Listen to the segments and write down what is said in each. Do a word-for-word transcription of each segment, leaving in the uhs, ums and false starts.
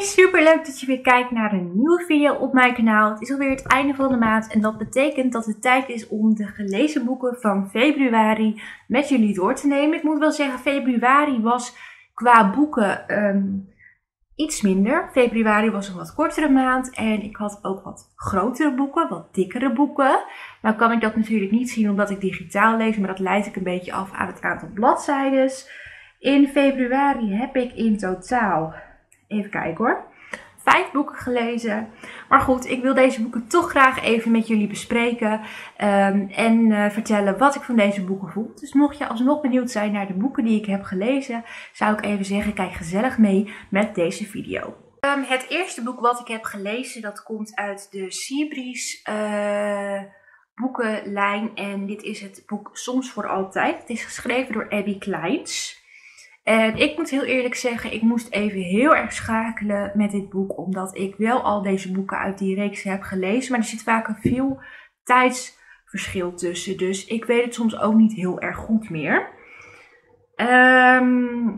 super leuk dat je weer kijkt naar een nieuwe video op mijn kanaal. Het is alweer het einde van de maand en dat betekent dat het tijd is om de gelezen boeken van februari met jullie door te nemen. Ik moet wel zeggen, februari was qua boeken um, iets minder. Februari was een wat kortere maand en ik had ook wat grotere boeken, wat dikkere boeken. Nou kan ik dat natuurlijk niet zien omdat ik digitaal lees, maar dat leid ik een beetje af aan het aantal bladzijden. In februari heb ik in totaal, even kijken hoor, vijf boeken gelezen. Maar goed, ik wil deze boeken toch graag even met jullie bespreken um, en uh, vertellen wat ik van deze boeken vond. Dus mocht je alsnog benieuwd zijn naar de boeken die ik heb gelezen, zou ik even zeggen, kijk gezellig mee met deze video. Um, het eerste boek wat ik heb gelezen, dat komt uit de Seabreeze uh, boekenlijn. En dit is het boek Soms voor Altijd. Het is geschreven door Abby Kleins. En ik moet heel eerlijk zeggen, ik moest even heel erg schakelen met dit boek. Omdat ik wel al deze boeken uit die reeks heb gelezen. Maar er zit vaak een veel tijdsverschil tussen. Dus ik weet het soms ook niet heel erg goed meer. Um,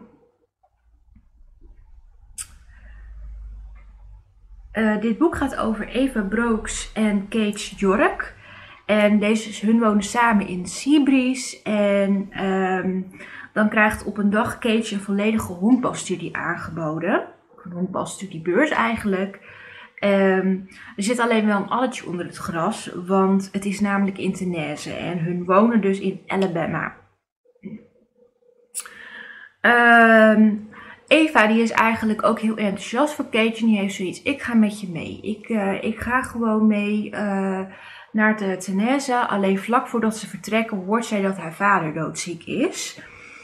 uh, dit boek gaat over Eva Brooks en Cage York. En deze hun wonen samen in Seabreeze. En um, dan krijgt op een dag Cage een volledige honkbalstudie aangeboden. Een honkbalstudiebeurs eigenlijk. Um, er zit alleen wel een alletje onder het gras. Want het is namelijk in Tennessee. En hun wonen dus in Alabama. Um, Eva die is eigenlijk ook heel enthousiast voor Cage. En die heeft zoiets. Ik ga met je mee. Ik, uh, ik ga gewoon mee uh, naar de Tennessee. Alleen vlak voordat ze vertrekken hoort zij dat haar vader doodziek is.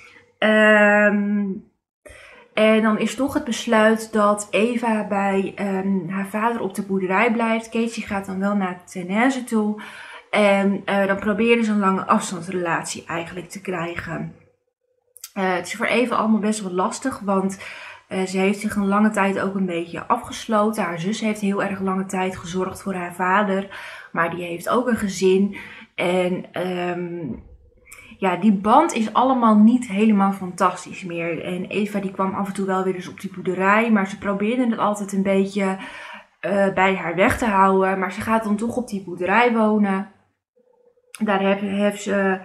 Um, en dan is toch het besluit dat Eva bij um, haar vader op de boerderij blijft. Casey gaat dan wel naar Tennessee toe. En uh, dan proberen ze een lange afstandsrelatie eigenlijk te krijgen. Uh, het is voor Eva allemaal best wel lastig, want uh, ze heeft zich een lange tijd ook een beetje afgesloten. Haar zus heeft heel erg lange tijd gezorgd voor haar vader, maar die heeft ook een gezin. En um, ja, die band is allemaal niet helemaal fantastisch meer. En Eva die kwam af en toe wel weer eens op die boerderij. Maar ze probeerden het altijd een beetje uh, bij haar weg te houden. Maar ze gaat dan toch op die boerderij wonen. Daar heeft, heeft ze...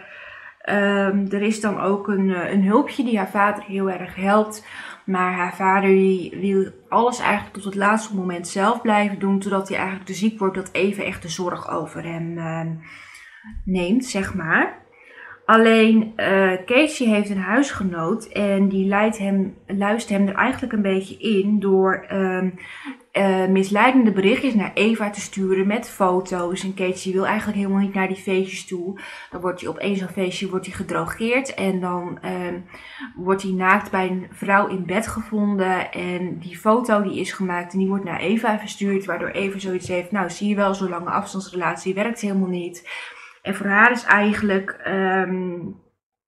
Um, er is dan ook een, een hulpje die haar vader heel erg helpt. Maar haar vader die wil alles eigenlijk tot het laatste moment zelf blijven doen. Totdat hij eigenlijk te ziek wordt dat Eva echt de zorg over hem uh, neemt, zeg maar. Alleen uh, Casey heeft een huisgenoot en die leidt hem, luistert hem er eigenlijk een beetje in door uh, uh, misleidende berichtjes naar Eva te sturen met foto's. En Casey wil eigenlijk helemaal niet naar die feestjes toe. Dan wordt hij op één zo'n feestje wordt hij gedrogeerd en dan uh, wordt hij naakt bij een vrouw in bed gevonden. En die foto die is gemaakt en die wordt naar Eva verstuurd, waardoor Eva zoiets heeft, nou zie je wel, zo'n lange afstandsrelatie werkt helemaal niet. En voor haar is eigenlijk um,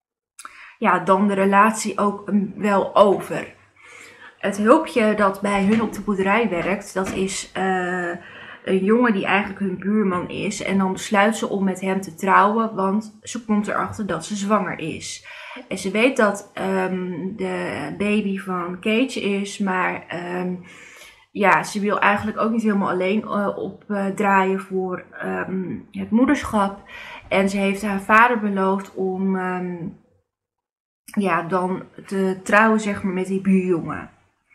ja, dan de relatie ook um, wel over. Het hulpje dat bij hun op de boerderij werkt, dat is uh, een jongen die eigenlijk hun buurman is. En dan besluit ze om met hem te trouwen, want ze komt erachter dat ze zwanger is. En ze weet dat um, de baby van Cage is, maar um, ja, ze wil eigenlijk ook niet helemaal alleen uh, opdraaien uh, voor um, het moederschap. En ze heeft haar vader beloofd om um, ja, dan te trouwen, zeg maar, met die buurjongen.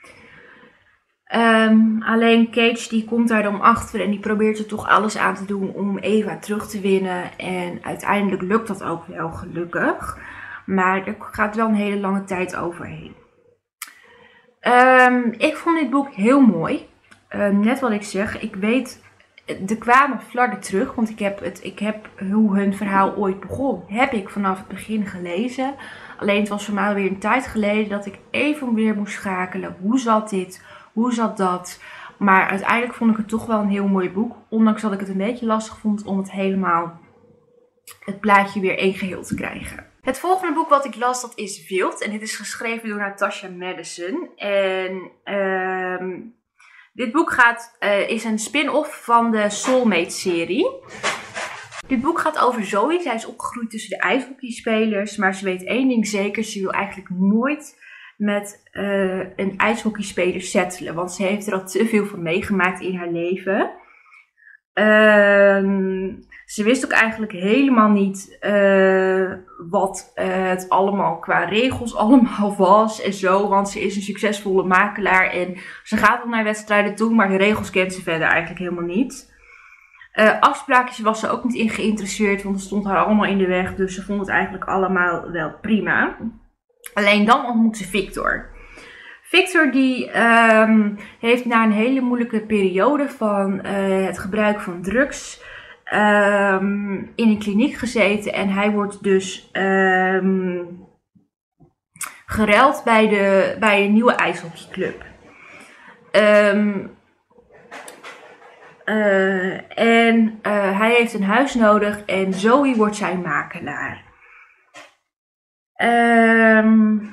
Um, alleen Cage die komt daar dan achter en die probeert er toch alles aan te doen om Eva terug te winnen. En uiteindelijk lukt dat ook wel gelukkig. Maar er gaat wel een hele lange tijd overheen. Um, ik vond dit boek heel mooi. Uh, net wat ik zeg, ik weet, er kwamen flarden terug, want ik heb, het, ik heb hoe hun verhaal ooit begon, heb ik vanaf het begin gelezen. Alleen het was voor mij weer een tijd geleden dat ik even weer moest schakelen. Hoe zat dit? Hoe zat dat? Maar uiteindelijk vond ik het toch wel een heel mooi boek. Ondanks dat ik het een beetje lastig vond om het helemaal, het plaatje weer één geheel te krijgen. Het volgende boek wat ik las, dat is Wild. En dit is geschreven door Natasha Madison. En um, dit boek gaat, uh, is een spin-off van de Soulmate-serie. Dit boek gaat over Zoe. Zij is opgegroeid tussen de ijshockeyspelers. Maar ze weet één ding zeker. Ze wil eigenlijk nooit met uh, een ijshockeyspeler settelen. Want ze heeft er al te veel van meegemaakt in haar leven. Uh, ze wist ook eigenlijk helemaal niet uh, wat uh, het allemaal qua regels allemaal was en zo. Want ze is een succesvolle makelaar en ze gaat wel naar wedstrijden toe, maar de regels kent ze verder eigenlijk helemaal niet. Uh, afspraakjes was ze ook niet in geïnteresseerd, want het stond haar allemaal in de weg. Dus ze vond het eigenlijk allemaal wel prima. Alleen dan ontmoet ze Victor. Victor die um, heeft na een hele moeilijke periode van uh, het gebruik van drugs um, in een kliniek gezeten. En hij wordt dus um, geruild bij, de, bij een nieuwe ijshockeyclub. Um, uh, en uh, hij heeft een huis nodig en Zoe wordt zijn makelaar. Um,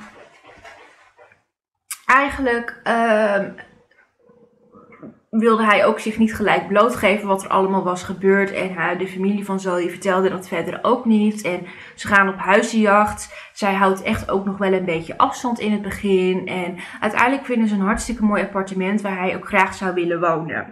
eigenlijk um, wilde hij ook zich niet gelijk blootgeven wat er allemaal was gebeurd. En hij, de familie van Zoe vertelde dat verder ook niet. En ze gaan op huizenjacht. Zij houdt echt ook nog wel een beetje afstand in het begin. En uiteindelijk vinden ze een hartstikke mooi appartement waar hij ook graag zou willen wonen.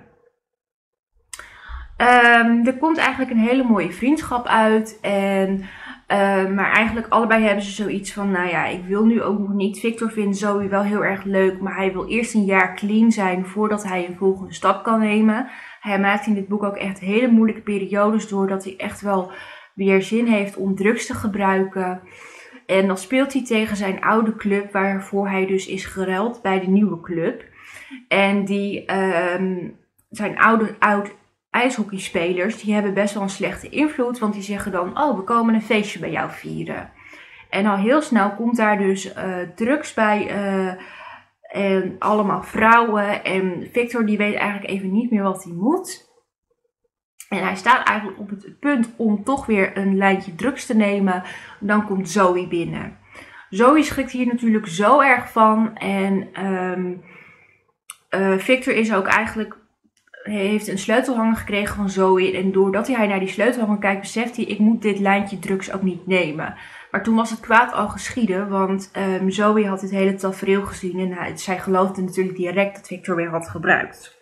Um, er komt eigenlijk een hele mooie vriendschap uit. En... Uh, maar eigenlijk allebei hebben ze zoiets van, nou ja, ik wil nu ook nog niet. Victor vindt Zoe wel heel erg leuk, maar hij wil eerst een jaar clean zijn voordat hij een volgende stap kan nemen. Hij maakt in dit boek ook echt hele moeilijke periodes door dat hij echt wel weer zin heeft om drugs te gebruiken. En dan speelt hij tegen zijn oude club, waarvoor hij dus is geruild bij de nieuwe club. En die, um, zijn oude, oud ijshockeyspelers, die hebben best wel een slechte invloed, want die zeggen dan, oh, we komen een feestje bij jou vieren. En al heel snel komt daar dus uh, drugs bij uh, en allemaal vrouwen en Victor die weet eigenlijk even niet meer wat hij moet. En hij staat eigenlijk op het punt om toch weer een lijntje drugs te nemen. Dan komt Zoe binnen. Zoe schrikt hier natuurlijk zo erg van en um, uh, Victor is ook eigenlijk... Hij heeft een sleutelhanger gekregen van Zoe. En doordat hij naar die sleutelhanger kijkt, beseft hij, ik moet dit lijntje drugs ook niet nemen. Maar toen was het kwaad al geschieden, want um, Zoe had dit hele tafereel gezien. En hij, zij geloofde natuurlijk direct dat Victor weer had gebruikt.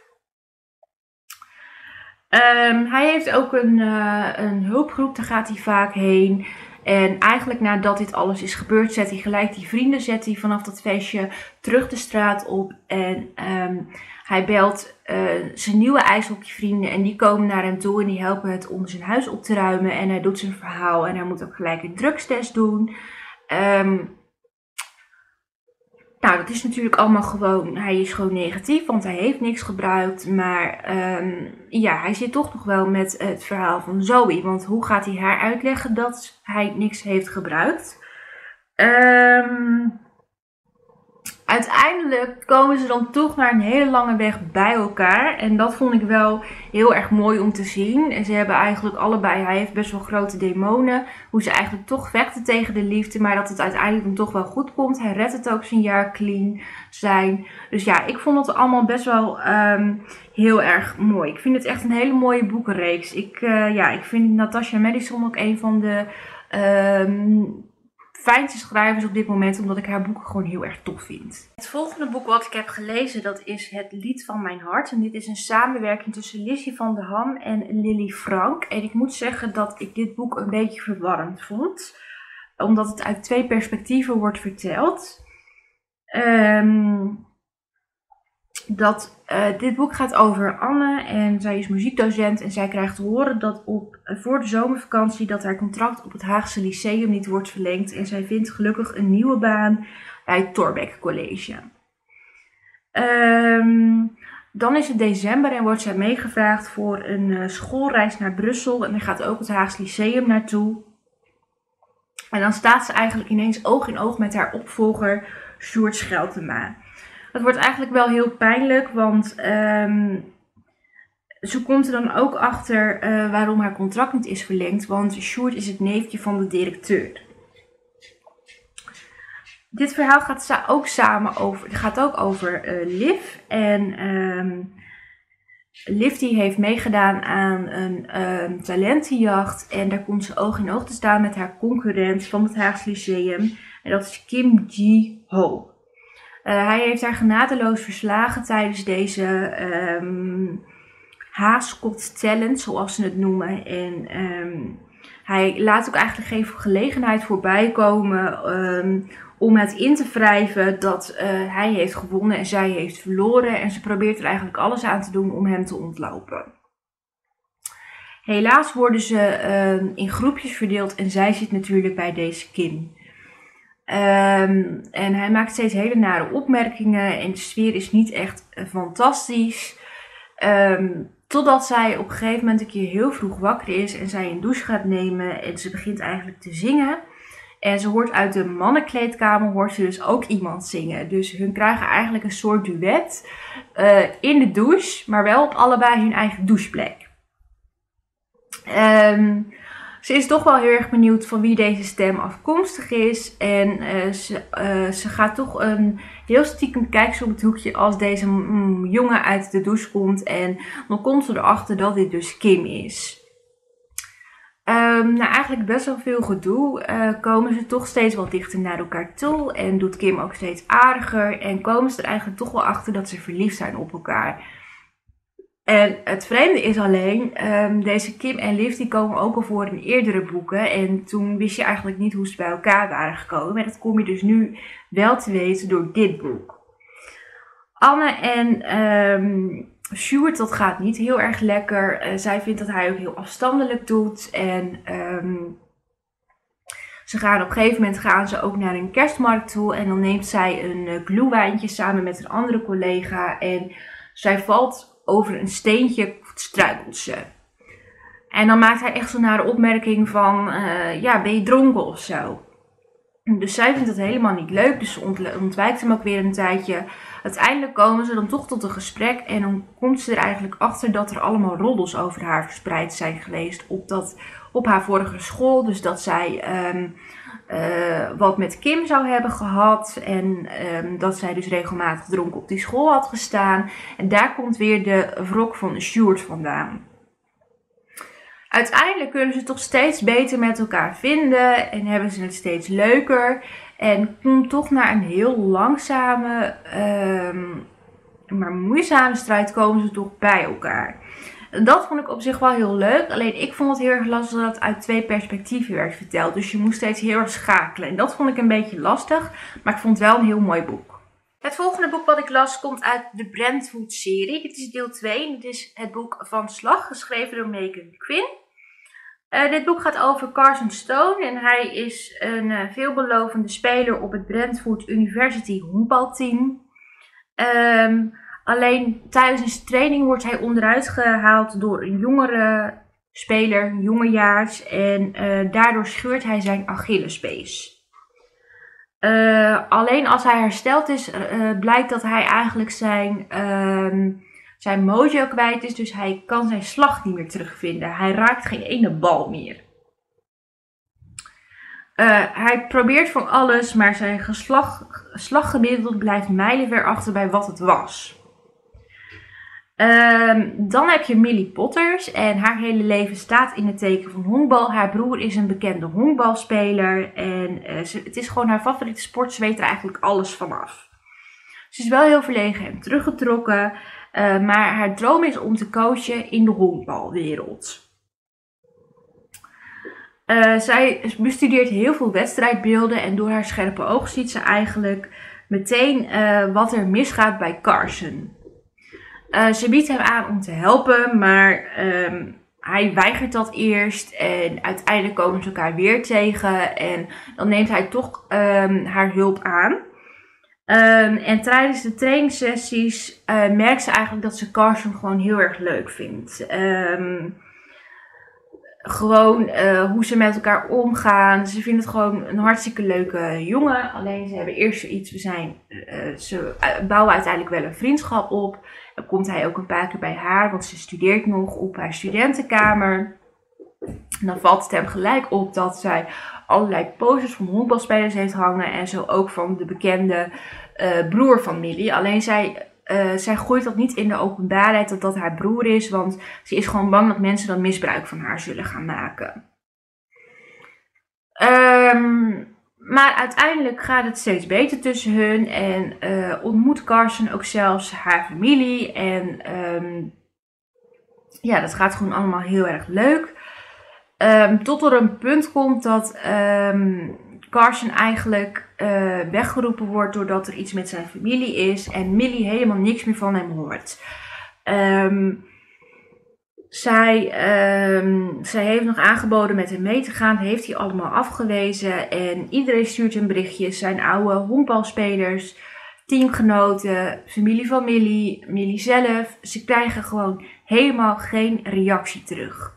Um, hij heeft ook een, uh, een hulpgroep, daar gaat hij vaak heen. En eigenlijk nadat dit alles is gebeurd, zet hij gelijk die vrienden zet hij vanaf dat feestje terug de straat op. En um, hij belt uh, zijn nieuwe ijshockeyvrienden en die komen naar hem toe en die helpen het om zijn huis op te ruimen. En hij doet zijn verhaal en hij moet ook gelijk een drugstest doen. Um, nou, dat is natuurlijk allemaal gewoon, hij is gewoon negatief, want hij heeft niks gebruikt. Maar um, ja, hij zit toch nog wel met het verhaal van Zoe. Want hoe gaat hij haar uitleggen dat hij niks heeft gebruikt? Um, uiteindelijk komen ze dan toch naar een hele lange weg bij elkaar. En dat vond ik wel heel erg mooi om te zien. En ze hebben eigenlijk allebei, hij heeft best wel grote demonen. Hoe ze eigenlijk toch vechten tegen de liefde. Maar dat het uiteindelijk dan toch wel goed komt. Hij redt het ook zijn jaar clean zijn. Dus ja, ik vond het allemaal best wel um, heel erg mooi. Ik vind het echt een hele mooie boekenreeks. Ik, uh, ja, ik vind Natasha Madison ook een van de... Um, fijnste schrijvers op dit moment, omdat ik haar boeken gewoon heel erg tof vind. Het volgende boek wat ik heb gelezen, dat is Het Lied van Mijn Hart. En dit is een samenwerking tussen Lizzie van der Ham en Lily Frank. En ik moet zeggen dat ik dit boek een beetje verwarrend vond. Omdat het uit twee perspectieven wordt verteld. Um, dat uh, dit boek gaat over Anne en zij is muziekdocent en zij krijgt te horen dat op, uh, voor de zomervakantie dat haar contract op het Haagse Lyceum niet wordt verlengd en zij vindt gelukkig een nieuwe baan bij het Thorbecke College. Um, dan is het december en wordt zij meegevraagd voor een uh, schoolreis naar Brussel en er gaat ook het Haagse Lyceum naartoe. En dan staat ze eigenlijk ineens oog in oog met haar opvolger Sjoerd Scheltema. Het wordt eigenlijk wel heel pijnlijk, want um, ze komt er dan ook achter uh, waarom haar contract niet is verlengd. Want Sjoerd is het neefje van de directeur. Dit verhaal gaat ook samen over, gaat ook over uh, Liv. En um, Liv die heeft meegedaan aan een um, talentenjacht. En daar komt ze oog in oog te staan met haar concurrent van het Haagse Lyceum. En dat is Kim Ji-ho. hij heeft haar genadeloos verslagen tijdens deze um, Haas Got Talent, zoals ze het noemen. En um, hij laat ook eigenlijk geen gelegenheid voorbij komen um, om het in te wrijven dat uh, hij heeft gewonnen en zij heeft verloren. En ze probeert er eigenlijk alles aan te doen om hem te ontlopen. Helaas worden ze uh, in groepjes verdeeld en zij zit natuurlijk bij deze Kim. Um, en hij maakt steeds hele nare opmerkingen en de sfeer is niet echt uh, fantastisch. Um, totdat zij op een gegeven moment een keer heel vroeg wakker is en zij een douche gaat nemen en ze begint eigenlijk te zingen. En ze hoort uit de mannenkleedkamer hoort ze dus ook iemand zingen. Dus hun krijgen eigenlijk een soort duet uh, in de douche, maar wel op allebei hun eigen doucheplek. Um, ze is toch wel heel erg benieuwd van wie deze stem afkomstig is. En uh, ze, uh, ze gaat toch een heel stiekem kijken op het hoekje als deze mm, jongen uit de douche komt. En dan komt ze erachter dat dit dus Kim is. Um, nou, eigenlijk best wel veel gedoe. Uh, komen ze toch steeds wat dichter naar elkaar toe. En doet Kim ook steeds aardiger. En komen ze er eigenlijk toch wel achter dat ze verliefd zijn op elkaar. En het vreemde is alleen, um, deze Kim en Liv die komen ook al voor in eerdere boeken. En toen wist je eigenlijk niet hoe ze bij elkaar waren gekomen. En dat kom je dus nu wel te weten door dit boek. Anne en um, Sjoerd, dat gaat niet heel erg lekker. Uh, zij vindt dat hij ook heel afstandelijk doet. En um, ze gaan op een gegeven moment gaan ze ook naar een kerstmarkt toe. En dan neemt zij een uh, glühweintje samen met een andere collega. En zij valt over een steentje, struikelt ze. En dan maakt hij echt zo naar de opmerking van, uh, ja, ben je dronken of zo? Dus zij vindt het helemaal niet leuk, dus ze ontwijkt hem ook weer een tijdje. Uiteindelijk komen ze dan toch tot een gesprek en dan komt ze er eigenlijk achter dat er allemaal roddels over haar verspreid zijn geweest op, dat, op haar vorige school. Dus dat zij um, uh, wat met Kim zou hebben gehad en um, dat zij dus regelmatig dronken op die school had gestaan. En daar komt weer de wrok van Sjoerd vandaan. Uiteindelijk kunnen ze toch steeds beter met elkaar vinden en hebben ze het steeds leuker. En komt toch naar een heel langzame, um, maar moeizame strijd komen ze toch bij elkaar. Dat vond ik op zich wel heel leuk. Alleen ik vond het heel erg lastig dat het uit twee perspectieven werd verteld. Dus je moest steeds heel erg schakelen. En dat vond ik een beetje lastig. Maar ik vond het wel een heel mooi boek. Het volgende boek wat ik las komt uit de Brentwood-serie. Dit is deel twee. Dit is het boek Van Slag, geschreven door Megan Quinn. Uh, dit boek gaat over Carson Stone. En hij is een uh, veelbelovende speler op het Brentwood University honkbalteam. Um, Alleen tijdens een training wordt hij onderuit gehaald door een jongere speler, jongejaars. En uh, daardoor scheurt hij zijn Achillespees. Uh, alleen als hij hersteld is, uh, blijkt dat hij eigenlijk zijn, uh, zijn mojo kwijt is. Dus hij kan zijn slag niet meer terugvinden. Hij raakt geen ene bal meer. Uh, hij probeert van alles, maar zijn geslag, slaggemiddelde blijft mijlenver achter bij wat het was. Um, dan heb je Millie Potters en haar hele leven staat in het teken van honkbal. Haar broer is een bekende honkbalspeler en uh, ze, het is gewoon haar favoriete sport. Ze weet er eigenlijk alles vanaf. Ze is wel heel verlegen en teruggetrokken, uh, maar haar droom is om te coachen in de honkbalwereld. Uh, zij bestudeert heel veel wedstrijdbeelden en door haar scherpe oog ziet ze eigenlijk meteen uh, wat er misgaat bij Carson. Uh, ze biedt hem aan om te helpen, maar um, hij weigert dat eerst en uiteindelijk komen ze elkaar weer tegen en dan neemt hij toch um, haar hulp aan. Um, en tijdens de trainingssessies uh, merkt ze eigenlijk dat ze Carson gewoon heel erg leuk vindt. Um, gewoon uh, hoe ze met elkaar omgaan. Ze vindt het gewoon een hartstikke leuke jongen. Alleen ze hebben eerst zoiets, we zijn, uh, ze bouwen uiteindelijk wel een vriendschap op. Dan komt hij ook een paar keer bij haar, want ze studeert nog op haar studentenkamer. En dan valt het hem gelijk op dat zij allerlei posters van honkbalspelers heeft hangen. En zo ook van de bekende uh, broer van Millie. Alleen zij, uh, zij gooit dat niet in de openbaarheid dat dat haar broer is. Want ze is gewoon bang dat mensen dan misbruik van haar zullen gaan maken. Um, Maar uiteindelijk gaat het steeds beter tussen hun en uh, ontmoet Carson ook zelfs haar familie. En um, ja, dat gaat gewoon allemaal heel erg leuk. Um, tot er een punt komt dat um, Carson eigenlijk uh, weggeroepen wordt doordat er iets met zijn familie is. En Millie helemaal niks meer van hem hoort. Um, Zij, um, zij heeft nog aangeboden met hem mee te gaan. Heeft hij allemaal afgewezen. En iedereen stuurt hem berichtjes. Zijn oude honkbalspelers, teamgenoten, familie van Millie, Millie zelf. Ze krijgen gewoon helemaal geen reactie terug.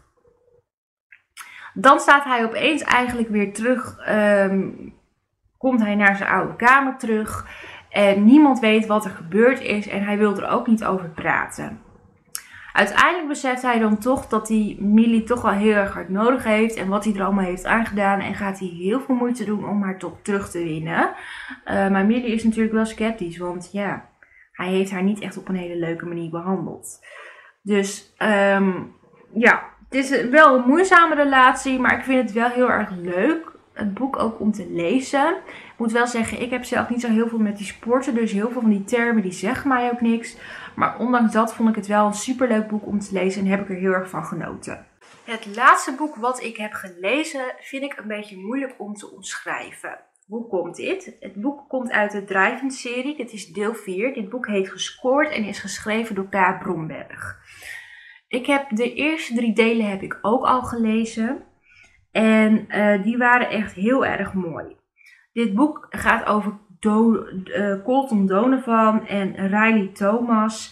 Dan staat hij opeens eigenlijk weer terug. Um, komt hij naar zijn oude kamer terug. En niemand weet wat er gebeurd is. En hij wil er ook niet over praten. Uiteindelijk beseft hij dan toch dat hij Millie toch wel heel erg hard nodig heeft. En wat hij er allemaal heeft aangedaan. En gaat hij heel veel moeite doen om haar toch terug te winnen. Uh, maar Millie is natuurlijk wel sceptisch. Want ja, hij heeft haar niet echt op een hele leuke manier behandeld. Dus um, ja, het is wel een moeizame relatie. Maar ik vind het wel heel erg leuk. Het boek ook om te lezen. Ik moet wel zeggen, ik heb zelf niet zo heel veel met die sporten. Dus heel veel van die termen die zeggen mij ook niks. Maar ondanks dat vond ik het wel een superleuk boek om te lezen en heb ik er heel erg van genoten. Het laatste boek wat ik heb gelezen vind ik een beetje moeilijk om te omschrijven. Hoe komt dit? Het boek komt uit de Drijven-serie. Dit is deel vier. Dit boek heet Gescoord en is geschreven door K. Bromberg. Ik heb de eerste drie delen heb ik ook al gelezen. En uh, die waren echt heel erg mooi. Dit boek gaat over Do uh, Colton Donovan en Riley Thomas.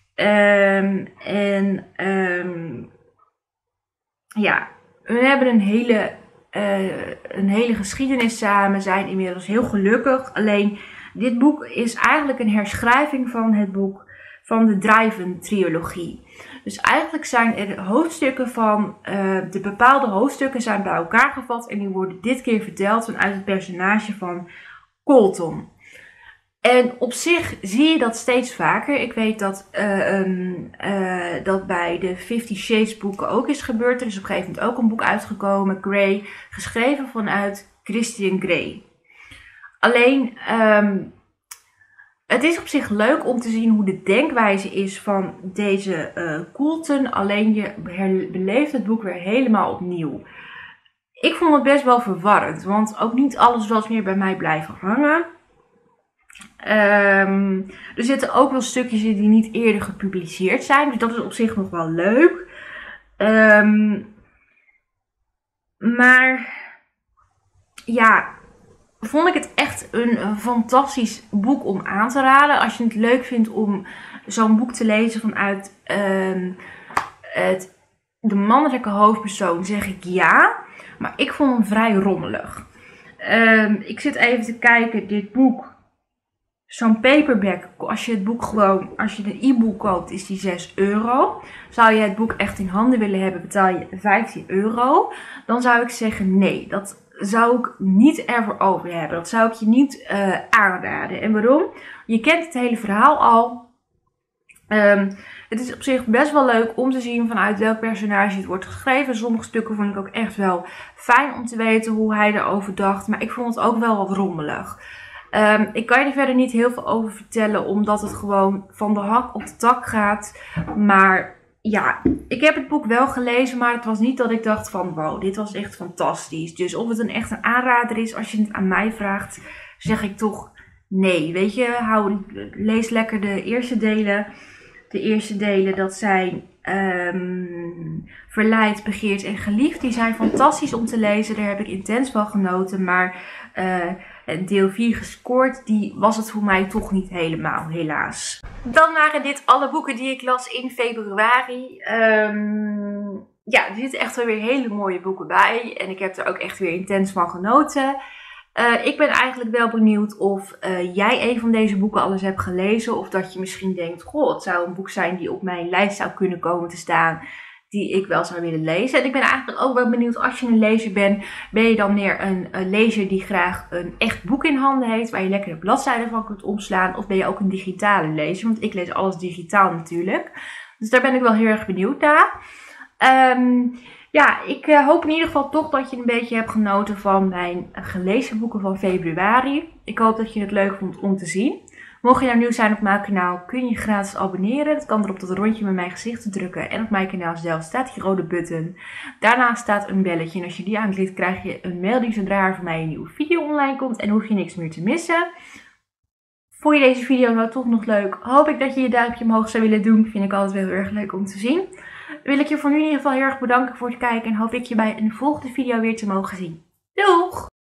Um, en um, ja, we hebben een hele, uh, een hele geschiedenis samen. Zijn inmiddels heel gelukkig. Alleen dit boek is eigenlijk een herschrijving van het boek van de Drijven-trilogie. Dus eigenlijk zijn er hoofdstukken van, uh, de bepaalde hoofdstukken zijn bij elkaar gevat. En die worden dit keer verteld vanuit het personage van Colton. En op zich zie je dat steeds vaker. Ik weet dat uh, um, uh, dat bij de Fifty Shades boeken ook is gebeurd. Er is op een gegeven moment ook een boek uitgekomen, Grey, geschreven vanuit Christian Grey. Alleen, um, het is op zich leuk om te zien hoe de denkwijze is van deze uh, Colton. Alleen je beleeft het boek weer helemaal opnieuw. Ik vond het best wel verwarrend, want ook niet alles was meer bij mij blijven hangen. Um, er zitten ook wel stukjes in die niet eerder gepubliceerd zijn, dus dat is op zich nog wel leuk. Um, maar ja, vond ik het echt een, een fantastisch boek om aan te raden. Als je het leuk vindt om zo'n boek te lezen vanuit um, het, de mannelijke hoofdpersoon, zeg ik ja. Maar ik vond hem vrij rommelig. Um, ik zit even te kijken, dit boek, zo'n paperback, als je het boek gewoon, als je een e-book koopt, is die zes euro. Zou je het boek echt in handen willen hebben, betaal je vijftien euro. Dan zou ik zeggen nee, dat zou ik niet ervoor over hebben. Dat zou ik je niet uh, aanraden. En waarom? Je kent het hele verhaal al. Um, het is op zich best wel leuk om te zien vanuit welk personage het wordt geschreven. Sommige stukken vond ik ook echt wel fijn om te weten hoe hij erover dacht. Maar ik vond het ook wel wat rommelig. Um, ik kan je er verder niet heel veel over vertellen, omdat het gewoon van de hak op de tak gaat. Maar ja, ik heb het boek wel gelezen, maar het was niet dat ik dacht van wow, dit was echt fantastisch. Dus of het een echt een aanrader is, als je het aan mij vraagt, zeg ik toch nee. Weet je, hou, lees lekker de eerste delen. De eerste delen, dat zijn um, Verleid, Begeerd en Geliefd. Die zijn fantastisch om te lezen, daar heb ik intens van genoten. Maar uh, deel vier Gescoord, die was het voor mij toch niet helemaal, helaas. Dan waren dit alle boeken die ik las in februari. Um, ja, er zitten echt wel weer hele mooie boeken bij. En ik heb er ook echt weer intens van genoten. Uh, ik ben eigenlijk wel benieuwd of uh, jij een van deze boeken alles hebt gelezen. Of dat je misschien denkt, goh, het zou een boek zijn die op mijn lijst zou kunnen komen te staan. Die ik wel zou willen lezen. En ik ben eigenlijk ook wel benieuwd, als je een lezer bent, ben je dan meer een, een lezer die graag een echt boek in handen heeft. Waar je lekker de bladzijden van kunt omslaan. Of ben je ook een digitale lezer. Want ik lees alles digitaal natuurlijk. Dus daar ben ik wel heel erg benieuwd naar. Um, Ja, ik uh, hoop in ieder geval toch dat je een beetje hebt genoten van mijn gelezen boeken van februari. Ik hoop dat je het leuk vond om te zien. Mocht je nou nieuw zijn op mijn kanaal, kun je je gratis abonneren. Dat kan door op dat rondje met mijn gezicht te drukken. En op mijn kanaal zelf staat die rode button. Daarnaast staat een belletje. En als je die aanklikt, krijg je een melding zodra er van mij een nieuwe video online komt. En hoef je niks meer te missen. Vond je deze video nou toch nog leuk? Hoop ik dat je je duimpje omhoog zou willen doen. Vind ik altijd wel heel erg leuk om te zien. Wil ik je voor nu in ieder geval heel erg bedanken voor het kijken. En hoop ik je bij een volgende video weer te mogen zien. Doeg!